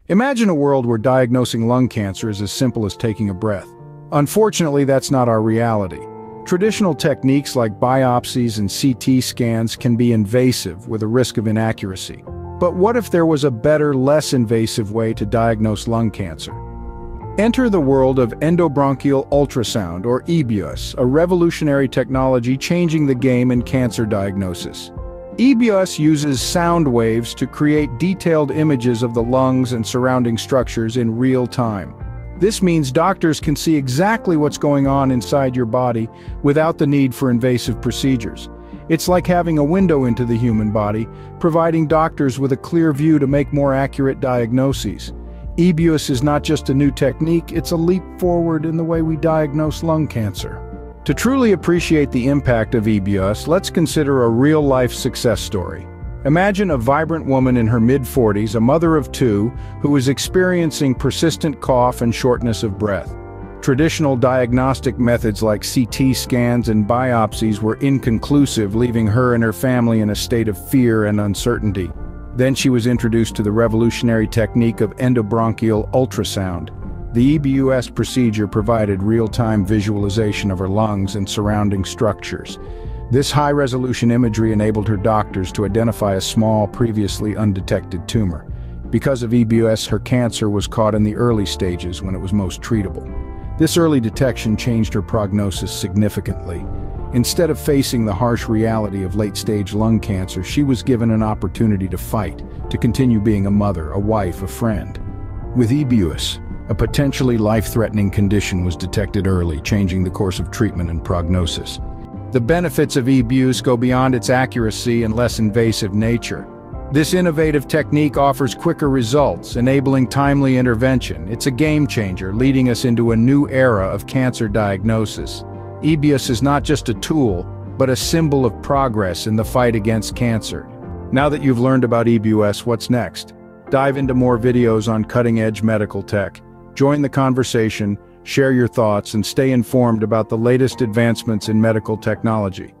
Imagine a world where diagnosing lung cancer is as simple as taking a breath. Unfortunately, that's not our reality. Traditional techniques like biopsies and CT scans can be invasive with a risk of inaccuracy. But what if there was a better, less invasive way to diagnose lung cancer? Enter the world of endobronchial ultrasound, or EBUS, a revolutionary technology changing the game in cancer diagnosis. EBUS uses sound waves to create detailed images of the lungs and surrounding structures in real time. This means doctors can see exactly what's going on inside your body without the need for invasive procedures. It's like having a window into the human body, providing doctors with a clear view to make more accurate diagnoses. EBUS is not just a new technique, it's a leap forward in the way we diagnose lung cancer. To truly appreciate the impact of EBUS, let's consider a real-life success story. Imagine a vibrant woman in her mid-40s, a mother of two, who is experiencing persistent cough and shortness of breath. Traditional diagnostic methods like CT scans and biopsies were inconclusive, leaving her and her family in a state of fear and uncertainty. Then she was introduced to the revolutionary technique of endobronchial ultrasound. The EBUS procedure provided real-time visualization of her lungs and surrounding structures. This high-resolution imagery enabled her doctors to identify a small, previously undetected tumor. Because of EBUS, her cancer was caught in the early stages when it was most treatable. This early detection changed her prognosis significantly. Instead of facing the harsh reality of late-stage lung cancer, she was given an opportunity to fight, to continue being a mother, a wife, a friend. With EBUS, a potentially life-threatening condition was detected early, changing the course of treatment and prognosis. The benefits of EBUS go beyond its accuracy and less invasive nature. This innovative technique offers quicker results, enabling timely intervention. It's a game-changer, leading us into a new era of cancer diagnosis. EBUS is not just a tool, but a symbol of progress in the fight against cancer. Now that you've learned about EBUS, what's next? Dive into more videos on cutting-edge medical tech. Join the conversation, share your thoughts, and stay informed about the latest advancements in medical technology.